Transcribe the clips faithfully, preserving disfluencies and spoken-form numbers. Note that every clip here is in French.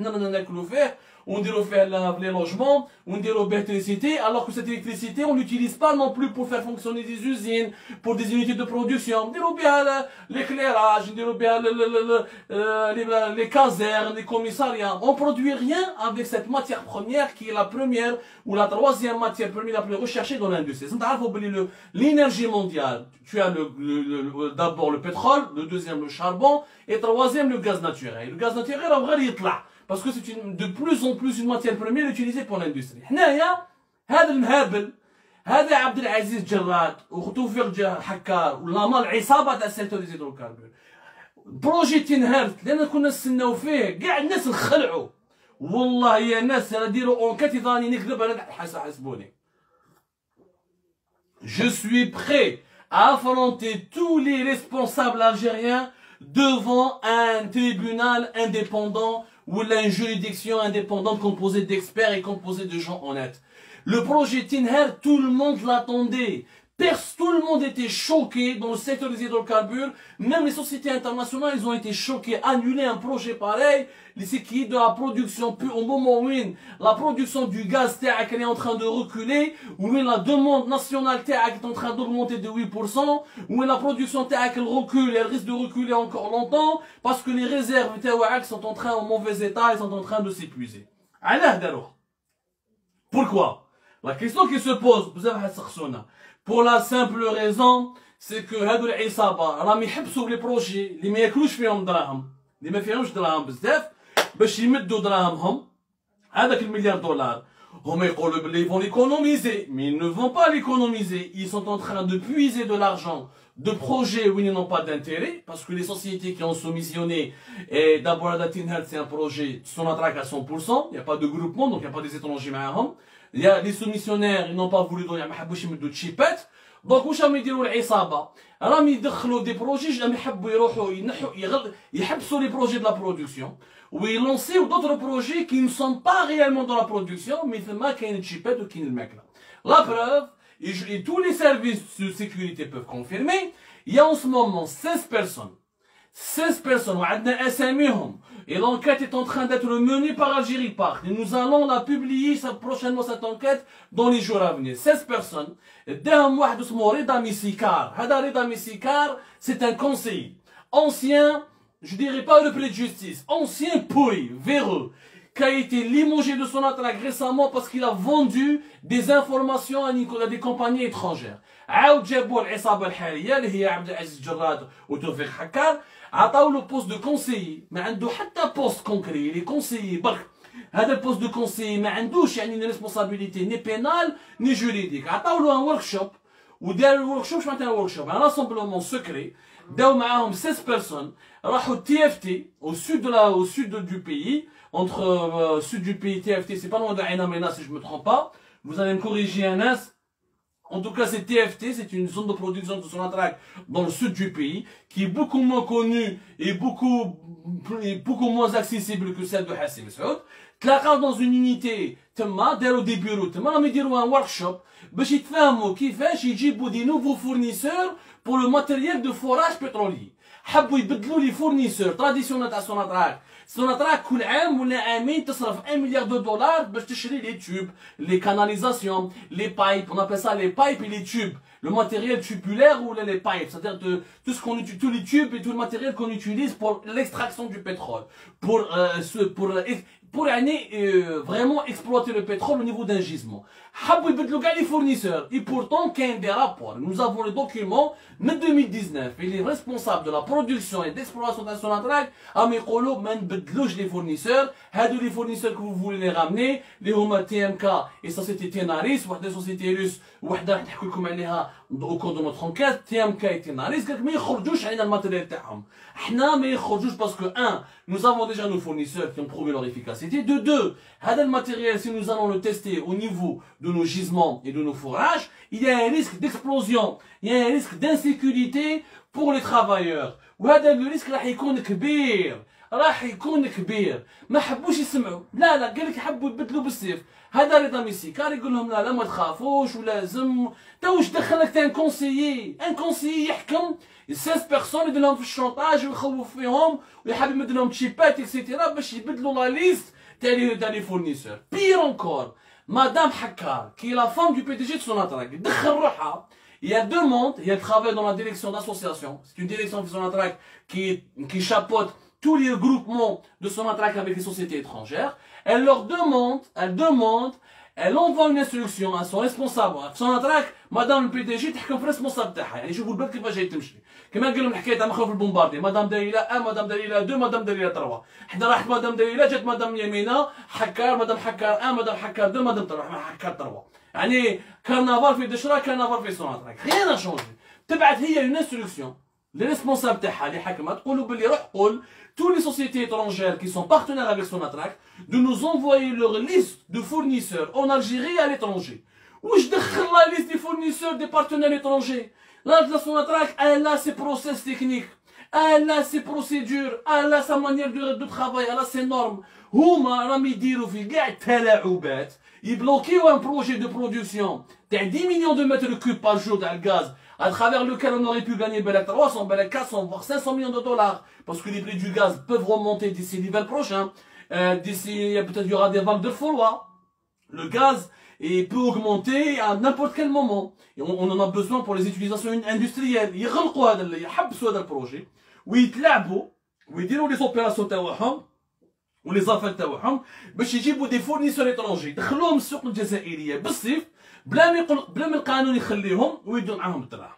on dirait faire les logements, on dirait l'électricité, alors que cette électricité, on l'utilise pas non plus pour faire fonctionner des usines, pour des unités de production. On dirait bien l'éclairage, on dirait bien les casernes, les commissariats. On produit rien avec cette matière première qui est la première ou la troisième matière première la plus recherchée dans l'industrie. L'énergie mondiale, tu as le, le, le, d'abord le pétrole, le deuxième le charbon, et troisième le gaz naturel. Le gaz naturel, en vrai, il est là. Parce que c'est de plus en plus une matière première utilisée pour l'industrie. هنايا هذا المهابل هذا عبد العزيز جراد وتوفيق حكار ولا العصابه تاع السيكتور دي زيدروكاربور بروجي تنهارت لان كنا نستناو فيه كاع الناس نخلعوا والله يا ناس انا ديروا اونكات ثاني نكذب انا حاسبوني. Je suis prêt à affronter tous les responsables algériens devant un tribunal indépendant ou une juridiction indépendante composée d'experts et composée de gens honnêtes. Le projet Tinher, tout le monde l'attendait. Tout le monde était choqué dans le secteur des hydrocarbures. Même les sociétés internationales, ils ont été choqués. Annuler un projet pareil, c'est qui est de la production, au moment où la production du gaz elle est en train de reculer, où la demande nationale est en train d'augmenter de huit pour cent, où la production elle recule, elle risque de reculer encore longtemps, parce que les réserves sont en train, en mauvais état, elles sont en train de s'épuiser. Pourquoi? La question qui se pose, vous avez pour la simple raison, c'est que هادو العصابة راهم يحبسوا لي بروجي اللي ما ياكلوش فيهم دراهم، اللي ما فيهمش دراهم بزاف، باش يمدوا دراهمهم هذاك المليار دولار. هم يقولوا بلي ils vont l'économiser, mais ils ne vont pas l'économiser. Ils sont en train de puiser de l'argent de projets où ils n'ont pas d'intérêt, parce que les sociétés qui ont soumissionné, et d'abord la Tinher c'est un projet Sonatrach à cent pour cent, il n'y a pas de groupement, donc il n'y a pas des étrangers معاهم. Il y a les soumissionnaires, ils n'ont pas voulu donner ما حبوش يمدوا تشيبات. Donc واش راهم يديروا العصابه؟ راهم يدخلوا دي بروجي راهم يحبوا يروحوا ينحوا يحبسوا les projets de la production ou ils lancent d'autres projets qui ne sont pas réellement dans la production mais ثما كاين تشيبات وكاين الماكله. La preuve, et tous les services de sécurité peuvent confirmer, il y a en ce moment seize personnes. seize personnes, وعندنا اساميهم. Et l'enquête est en train d'être menée par Algérie Park. Et nous allons la publier prochainement cette enquête dans les jours à venir. seize personnes. داهم واحد اسمه رضا ميسيكار. هذا رضا ميسيكار, c'est un conseiller. Ancien, je dirais pas le prix de justice, ancien pourri, véreux, qui a été limogé de son attaque récemment parce qu'il a vendu des informations à des compagnies étrangères. عاود جابوا العصابة الحالية اللي هي عبد العزيز جراد وتوفيق حكار. عطاو له بوست دو كونسيي ما عنده حتى بوست كونكري لي كونسيي برك. هذا البوست دو كونسيي ما عندوش يعني ني ريسبونسابيلتي ني بينال ني جوريديك. عطاو له ان ورك شوب ودار الورك شوب. شنو معناتها ورك شوب؟ ان راسومبلومون سكري. داو معاهم seize personnes راحوا تي اف تي au sud de la au sud du pays entre euh, sud du pays T F T c'est pas loin de Aïna Mena si je me trompe pas. Vous allez me corriger un as. En tout cas, c'est T F T, c'est une zone de production de Sonatrach dans le sud du pays, qui est beaucoup moins connue et beaucoup, et beaucoup moins accessible que celle de Hassim Saoud. تلاقاو dans une unité, تما داروا des bureaux, تما راهم يديروا un workshop باش يتفاهموا كيفاش يجيبوا des nouveaux fournisseurs pour le matériel de forage pétrolier. حبوا يبدلوا لي fournisseurs traditionnels تاع Sonatrach. Sonatrach كل عام ولا عامين تصرف un milliard de dollars باش تشري les tubes, les canalisations, les pipes, on appelle ça les pipes et les tubes. Le matériel tubulaire ou les pipes, c'est-à-dire tout ce qu'on utilise, tous les tubes et tout le matériel qu'on utilise pour l'extraction du pétrole, pour euh, ce, pour pour euh, vraiment exploiter le pétrole au niveau d'un gisement. حبوا يبدلوا كاع les fournisseurs et pourtant كاين des rapports. Nous avons le document de deux mille dix-neuf et les responsables de la production et d'exploitation de Sonatrach راهم يقولوا ما نبدلوش les fournisseurs. هادو les fournisseurs que vous voulez les ramener اللي هما T M K et société Tenaris, واحدة société russe وحده راح نحكي لكم عليها au cours de notre enquête. T M K et Tenaris قالك ما يخرجوش علينا الماتيريال تاعهم. حنا ما يخرجوش parce que un, nous avons déjà nos fournisseurs qui ont prouvé leur efficacité. De deux, هذا الماتيريال si nous allons le tester au niveau de nos gisements et de nos fourrages, il y a un risque d'explosion, il y a un risque d'insécurité pour les travailleurs. وهذا le risque راح يكون كبير. راح يكون كبير. ما حبوش يسمعوا، لا لا قال لك حبوا يبدلوا بالسيف. هذا رضا ميسيكار يقول لهم لا لا ما تخافوش ولازم. تا واش دخلك تا ان كونسيي، ان كونسيي يحكم ستة بيرسون يدير لهم في الشونطاج ويخوف فيهم ويحب يمد لهم تشيبات اكسيتيرا باش يبدلوا لا ليست تاع تاع لي فورنيسور. بير اونكور مدام حكار كي لا فام دو بي دي جي دو سوناتراك دخل روحها. Il y a deux mondes, il y a le travail dans la direction d'association. C'est une direction de Sonatrach qui, qui chapeaute tous les groupements de Sonatrach avec les sociétés étrangères. Elle leur demande, elle demande, elle envoie une instruction à son responsable. Sonatrach, madame le P D G, تحكم في responsable تاعها. يعني شوفوا البلد كيفاش جاي تمشي. كما قال لهم حكايه تاع مخلوف البومباردي، مدام دليله واحد، مدام دليله اثنين، مدام دليله ثلاثة. حدا راحت مدام دليله جات مدام يمينه، حكار، مدام حكار واحد، مدام حكار اثنين، مدام ثلاثة، حكار ثلاثة. يعني كارنافال في دشرا، كارنافال في سوناتراك، غير شونجي. تبعت هي اون انستركسيون لي ريسبونسابل تاعها اللي حكمها تقولوا باللي روح قول tous les sociétés étrangères qui sont partenaires avec Sonatrach de nous envoyer leur liste de fournisseurs en Algérie et à l'étranger. واش دخل la liste des fournisseurs des partenaires étrangers. La Sonatrach elle a ses process techniques, elle a ses procédures, elle a sa manière de, de travail, elle a ses normes. هما راهم يديروا في كاع التلاعبات يبلوكيو un projet de production تاع dix millions de mètres cubes par jour تاع الغاز à travers lequel on aurait pu gagner ben trois cents, ben quatre cents, voire cinq cents millions de dollars, parce que les prix du gaz peuvent remonter d'ici l'hiver prochain. Euh, d'ici, peut-être il y aura des vagues de froid. Le gaz et peut augmenter à n'importe quel moment. Et on, on en a besoin pour les utilisations industrielles. Ils يغلقوا هذا يحبسوا هذا البروجي ويتلاعبوا ويديروا les opérations تاعهم ولي زافير تاعهم باش يجيبوا دي فورنيسور ايترونجي يدخلوهم السوق الجزائريه بالصيف بلا ما يقول بلا ما القانون يخليهم ويدوا معاهم الدراهم.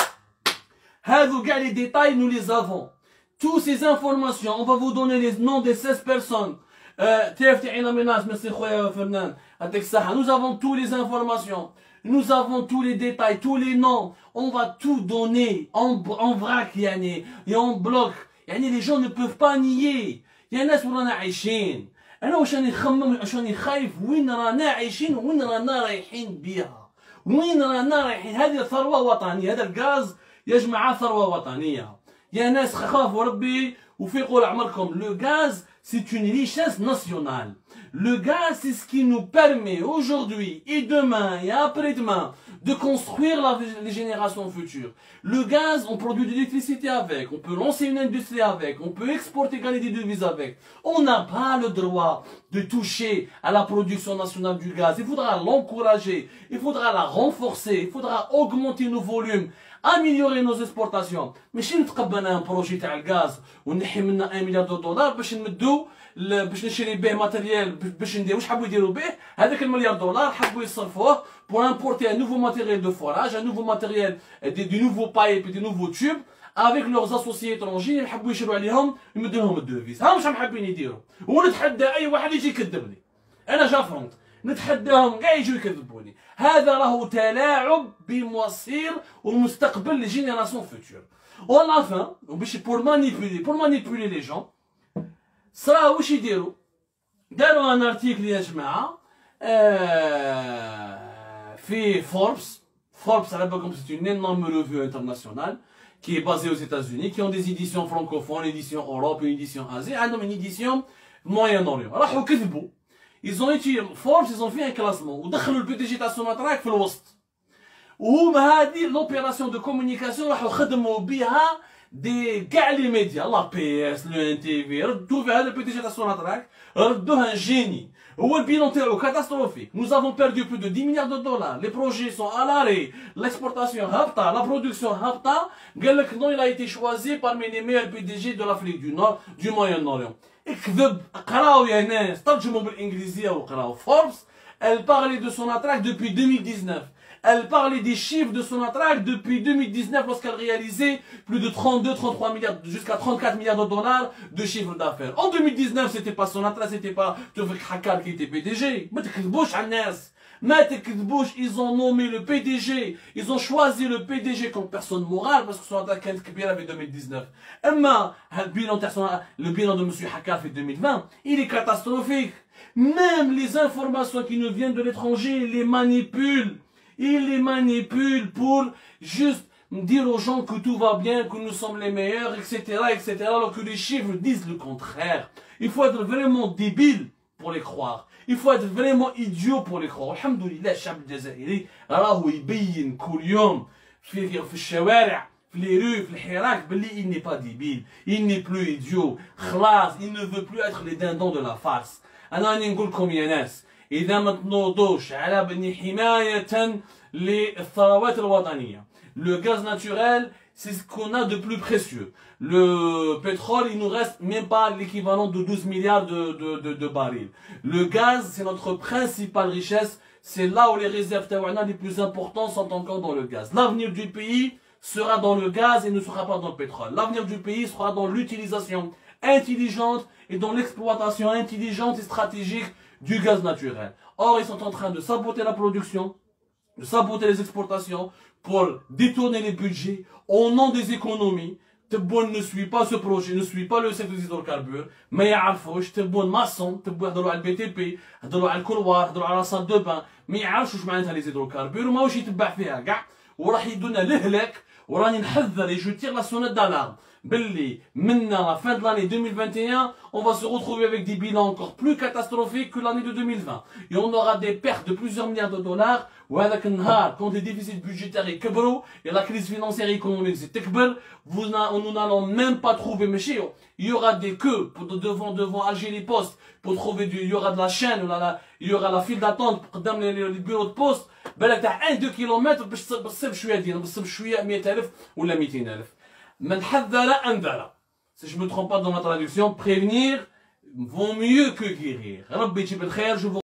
هذو كاع لي ديتاي نو لي زافون. Tous ces informations, on va vous donner les noms des seize personnes. تعرف تعينا مناس ميرسي خويا فنان يعطيك الصحة. Nous avons toutes les informations. Nous avons tous les détails, tous les noms. On va tout donner en, en vrac يعني et en bloc. يعني les gens ne peuvent pas nier. يا ناس ورانا عايشين. انا واش راني نخمم واش راني خايف وين رانا عايشين وين رانا رايحين بيها. وين رانا رايحين. هذه ثروة وطنية. هذا الغاز يا جماعة ثروة وطنية. يا ناس خافوا ربي وفيقوا لعمركم. لو غاز c'est une richesse nationale. Le gaz, c'est ce qui nous permet aujourd'hui et demain et après-demain de construire la, les générations futures. Le gaz, on produit de l'électricité avec, on peut lancer une industrie avec, on peut exporter, gagner des devises avec. On n'a pas le droit de toucher à la production nationale du gaz. Il faudra l'encourager, il faudra la renforcer, il faudra augmenter nos volumes, améliorer nos exportations. ماشي نتقبل un projet تاع الغاز ونحي منا un milliard de dollars باش نمدو باش نشري به ماتيريال باش ندير واش حبوا يديروا به هذاك المليار دولار حبوا يصرفوه pour importer un nouveau matériel de forage, un nouveau matériel, des, des nouveaux pipes et des nouveaux tubes avec leurs associés étrangers اللي حبوا يشروا عليهم يمدوا لهم الدوفيز. ها واش راهم حابين يديروا. ونتحدى اي واحد يجي يكذبني. انا جافرونت نتحداهم كاع يجوا يكذبوني. هذا راهو تلاعب بمصير والمستقبل لي جينيراسيون فوتور. وعلى la fin وباش pour manipuler pour manipuler les gens صراو واش يديروا. داروا ان ارتيكل يا جماعه آه في فوربس. فوربس على بالكم c'est une énorme revue internationale qui est basée aux États-Unis, qui ont des éditions francophones, une édition Europe, une édition Asie, عندهم une édition Moyen-Orient. راحوا كذبوا. Ils ont étudié Forbes, ils ont fait un classement ودخلوا البي دي جي تاع سوناتراك في الوسط. وهما هذه لوبيراسيون دو كومونيكاسيون راحوا خدموا بها دي كاع لي ميديا لا بي اس لو ان تي في ردوا في هذا البي دي جي تاع سوناتراك ردوها جيني. هو البيلون تاعو كاتاستروفيك. Nous avons perdu plus de dix milliards de dollars. Les projets sont à l'arrêt. L'exportation هابطة, la production هابطة. قال لك non, il a été choisi parmi les meilleurs P D G de l'Afrique du Nord, du Moyen-Orient. اكذب. قراو يا ناس ترجموا بالانجليزيه وقراو. Forbes, elle parlait de Sonatrach depuis deux mille dix-neuf. Elle parlait des chiffres de Sonatrach depuis deux mille dix-neuf lorsqu'elle réalisait plus de trente-deux, trente-trois milliards, jusqu'à trente-quatre milliards de dollars de chiffre d'affaires. En deux mille dix-neuf, c'était pas Sonatrach, c'était pas Tofik Hakar qui était P D G. ما تكذبوش على الناس. ما تكذبوش. Ils ont nommé le P D G. Ils ont choisi le P D G comme personne morale parce que Sonatrach كانت كبيرة في deux mille dix-neuf. أما le bilan le bilan de Monsieur Hakar fait deux mille vingt, il est catastrophique. Même les informations qui nous viennent de l'étranger, ils les manipulent. Ils les manipulent pour juste dire aux gens que tout va bien, que nous sommes les meilleurs, et cetera, et cetera, alors que les chiffres disent le contraire. Il faut être vraiment débile pour les croire. Il faut être vraiment idiot pour les croire. Alhamdoulilah, الشعب الجزائري راهو يبين كل يوم في في الشوارع في les rues في الحراك باللي il n'est pas débile, il n'est plus idiot. خلاص, il ne veut plus être les dindons de la farce. أنا راني نقول لكم يا ناس, إذا ما تنوضوش على بني حماية للثروات الوطنية. Le gaz naturel, c'est ce qu'on a de plus précieux. Le pétrole, il nous reste même pas l'équivalent de douze milliards de, de, de, de barils. Le gaz, c'est notre principale richesse. C'est là où les réserves taouana les plus importantes sont encore dans le gaz. L'avenir du pays sera dans le gaz et ne sera pas dans le pétrole. L'avenir du pays sera dans l'utilisation intelligente et dans l'exploitation intelligente et stratégique du gaz naturel. Or, ils sont en train de saboter la production, de saboter les exportations pour détourner les budgets au nom des économies. Tebboune ne suit pas ce projet, ne suit pas le secteur des hydrocarbures, mais يعرفوش تبون maçon, تبون يهضروا على البي تي بي, يهضروا على الكولوار, يهضروا على لا دو بان, ما يعرفوش واش معناتها لي هيدروكاربور وماهوش يتبع فيها كاع, وراح يدونا لهلاك. وراني نحذر et je tire la sonnette d'alarme باللي من la fin de l'année deux mille vingt et un, on va se retrouver avec des bilans encore plus catastrophiques que l'année de deux mille vingt. Et on aura des pertes de plusieurs milliards de dollars. وهذاك النهار quand les déficits budgétaires يكبروا et la crise financière et économique تكبر, nous n'allons même pas trouver, ماشي, il y aura des queues pour devant devant Alger les postes pour trouver du, il y aura de la chaîne, il y aura la file d'attente قدام les bureaux de poste بالك تاع واحد deux kilomètres باش تصب شويه ديال تصب شويه مئة ألف ولا مئتين ألف. من حذر انذر. Si je me trompe pas dans ma traduction, prévenir vaut mieux que guérir. ربي يجيب الخير. Je vous